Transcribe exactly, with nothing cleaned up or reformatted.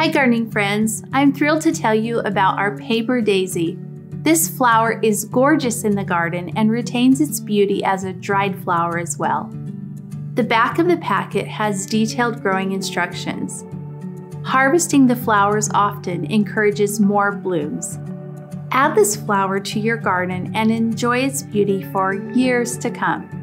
Hi gardening friends, I'm thrilled to tell you about our paper daisy. This flower is gorgeous in the garden and retains its beauty as a dried flower as well. The back of the packet has detailed growing instructions. Harvesting the flowers often encourages more blooms. Add this flower to your garden and enjoy its beauty for years to come.